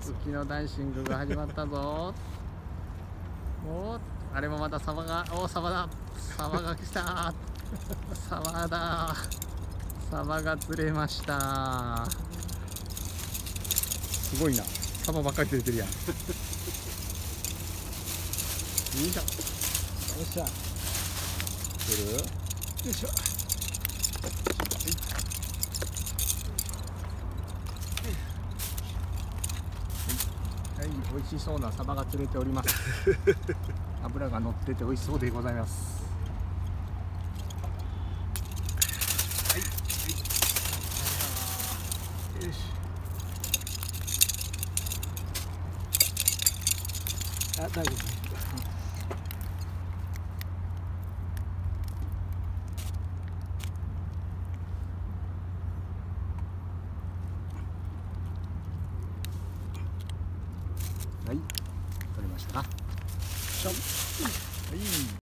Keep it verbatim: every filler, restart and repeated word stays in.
浮きのダイシングが始まったぞ。お、あれもまたサバが、お、サバだ、サバが来た、サバだ、サバが釣れました。すごいな、サバばっかり釣れてるやん。よいしょ、よっしゃ、釣る、よいしょ、はい、美味しそうなサバが釣れております。脂が乗ってて美味しそうでございます。はい、はい、よし。あ、大丈夫。はい、取れましたか。しょん。はい。